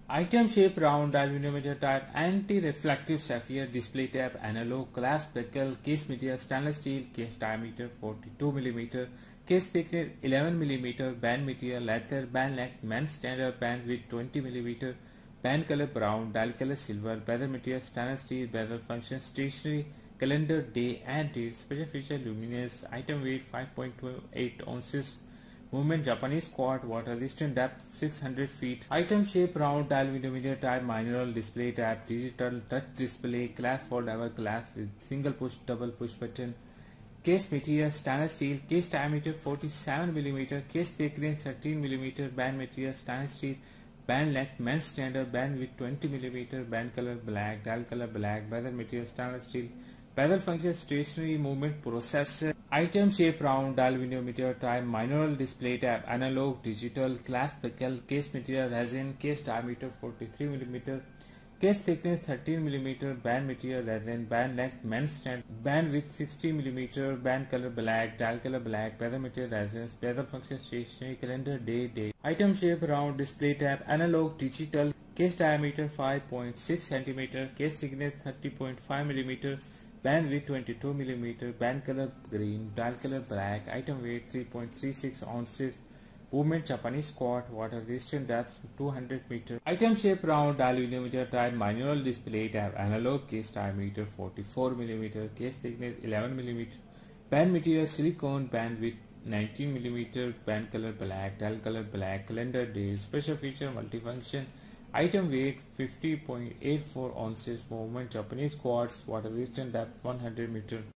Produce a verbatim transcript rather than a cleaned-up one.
Item shape round aluminum type anti-reflective sapphire display tab analog glass bezel case material stainless steel case diameter forty-two millimeter case thickness eleven millimeter band material leather band length men's standard band width twenty millimeter band color brown dial color silver bezel material stainless steel bezel function stationary calendar day and date special feature luminous item weight five point two eight ounces. Movement Japanese quad water resistant depth six hundred feet. Item shape round aluminum type manual display tab digital touch display glass foldable glass with single push double push button. Case material stainless steel case diameter forty-seven millimeter case thickness thirteen millimeter band material stainless steel band length men's standard band width twenty millimeter band color black dial color black bezel material stainless steel bezel function stationary movement processor. Item shape round aluminum type manual display tab analog digital glass bezel case material resin case diameter forty-three millimeter case thickness thirteen millimeter band material resin band length men's stand band width sixty millimeter band color black dial color black bezel material resin bezel function stationary calendar day day. Item shape round display tab analog digital case diameter five point six centimeter case thickness thirty point five millimeter band width twenty-two millimeter band color green dial color black item weight three point three six ounces. Movement Japanese quad water resistant depth two hundred meter. Item shape round aluminum type manual display tab analog case diameter forty-four millimeter case thickness eleven millimeter band material silicone band width nineteen millimeter band color black dial color black calendar day special feature multifunction. Item weight fifty point eight four ounces. Movement Japanese quads water resistant depth one hundred meter.